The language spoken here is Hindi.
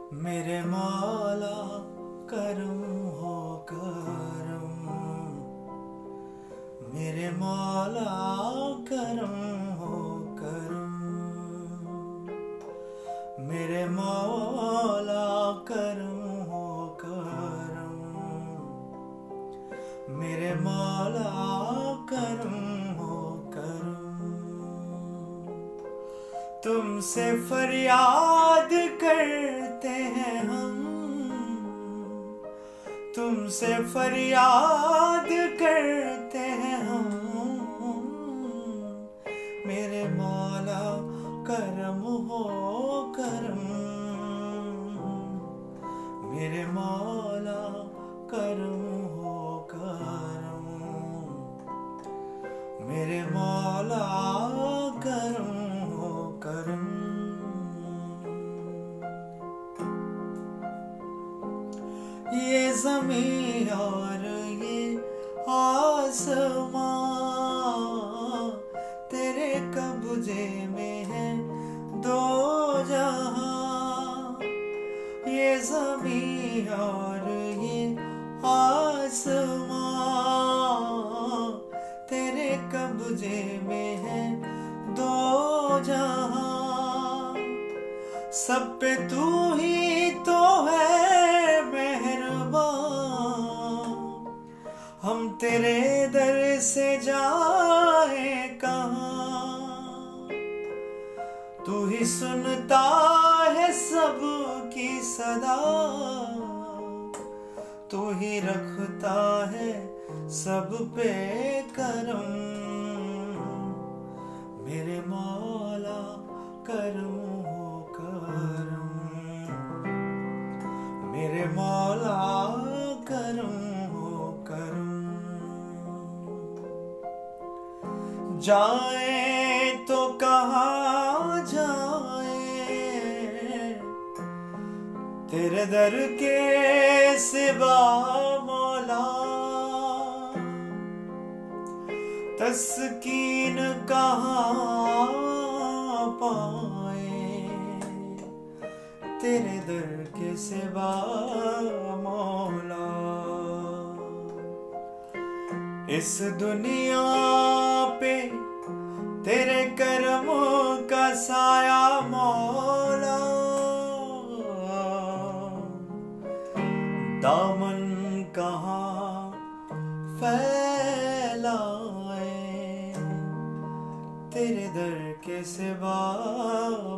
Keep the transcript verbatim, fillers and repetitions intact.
मेरे मौला करम हो करम, मेरे मौला करम हो करम, मेरे मौला करम हो करम, मेरे मौला करम हो करम। तुमसे फरियाद करते हैं हम, तुमसे फरियाद करते हैं हम, मेरे मौला करम हो करम, मेरे मौला करम हो करम, मेरे मौला करम हो करम। ये ज़मीं और ये आसमां तेरे कब्जे में है दो जहां। ये ज़मीं और ये आसमां तेरे कब्जे में है दो जहां। सब पे तू ही तो है मेहरबान, हम तेरे दर से जाए कहाँ। तू ही सुनता है सबकी सदा, तू ही रखता है सब पे करम, मेरे मौला करम हो करम, मेरे मौला करम हो करम। जाए तो कहाँ जाए तेरे दर के सिवा मौला, तस्कीन कहाँ पाए तेरे दर के सिवा मौला। इस दुनिया पे तेरे करम का साया मौला, दामन कहाँ फैलाए तेरे दर के सिवा